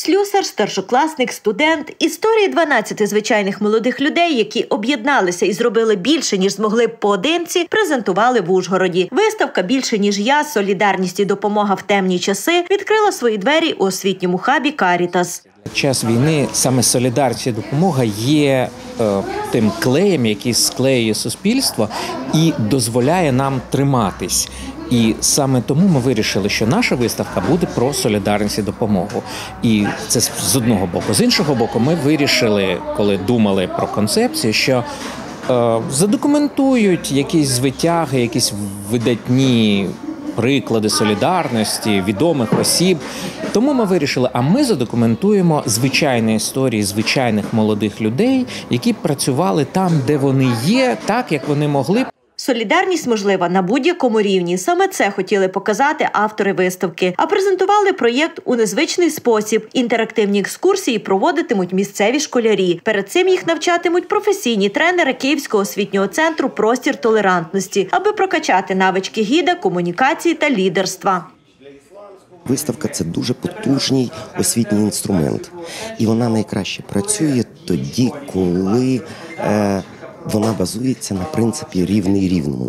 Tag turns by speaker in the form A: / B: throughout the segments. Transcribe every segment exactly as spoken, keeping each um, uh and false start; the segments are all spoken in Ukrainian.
A: Слюсар, старшокласник, студент – історії дванадцяти звичайних молодих людей, які об'єдналися і зробили більше, ніж змогли б поодинці, презентували в Ужгороді. Виставка «Більше, ніж я. Солідарність і допомога в темні часи» відкрила свої двері у освітньому хабі «Карітас».
B: Час війни саме солідарність і допомога є е, тим клеєм, який склеює суспільство і дозволяє нам триматись. І саме тому ми вирішили, що наша виставка буде про солідарність і допомогу. І це з одного боку. З іншого боку, ми вирішили, коли думали про концепцію, що е, задокументують якісь звитяги, якісь видатні приклади солідарності, відомих осіб. Тому ми вирішили, а ми задокументуємо звичайні історії звичайних молодих людей, які працювали там, де вони є, так, як вони могли.
A: Солідарність можлива на будь-якому рівні. Саме це хотіли показати автори виставки. А презентували проєкт у незвичний спосіб. Інтерактивні екскурсії проводитимуть місцеві школярі. Перед цим їх навчатимуть професійні тренери Київського освітнього центру «Простір толерантності», аби прокачати навички гіда, комунікації та лідерства.
C: Виставка – це дуже потужний освітній інструмент. І вона найкраще працює тоді, коли е, вона базується на принципі рівний рівному.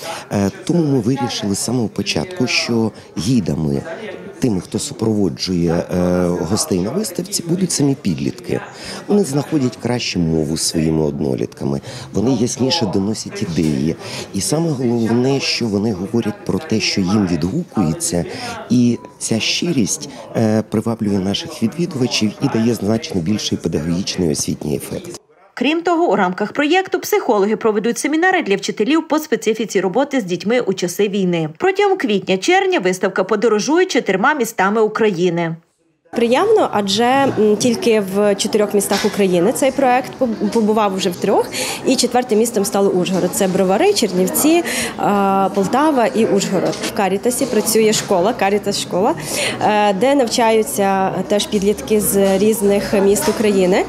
C: Е, тому ми вирішили з самого початку, що гідами, тими, хто супроводжує е, гостей на виставці, будуть самі підлітки. Вони знаходять кращу мову з своїми однолітками, вони ясніше доносять ідеї. І саме головне, що вони говорять про те, що їм відгукується, і ця щирість е, приваблює наших відвідувачів і дає значно більший педагогічний освітній ефект.
A: Крім того, у рамках проєкту психологи проведуть семінари для вчителів по специфіці роботи з дітьми у часи війни. Протягом квітня-червня виставка подорожує чотирма містами України.
D: Приємно, адже тільки в чотирьох містах України цей проект побував вже в трьох, і четвертим містом стало Ужгород. Це Бровари, Чернівці, Полтава і Ужгород. В Карітасі працює школа, Карітас-школа, де навчаються теж підлітки з різних міст України,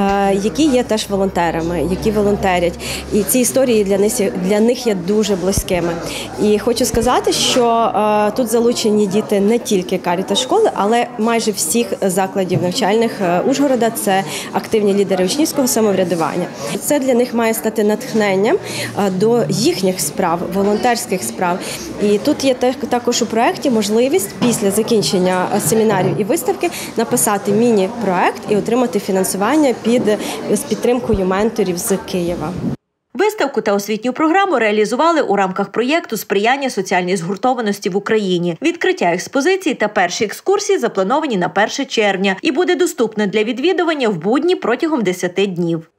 D: які є теж волонтерами, які волонтерять. І ці історії для них, для них є дуже близькими. І хочу сказати, що тут залучені діти не тільки Карітас-школи, але майже всі всіх закладів навчальних Ужгорода – це активні лідери учнівського самоврядування. Це для них має стати натхненням до їхніх справ, волонтерських справ. І тут є також у проєкті можливість після закінчення семінарів і виставки написати міні-проєкт і отримати фінансування під, з підтримкою менторів з Києва.
A: Виставку та освітню програму реалізували у рамках проєкту «Сприяння соціальній згуртованості в Україні». Відкриття експозиції та перші екскурсії заплановані на перше червня і буде доступне для відвідування в будні протягом десяти днів.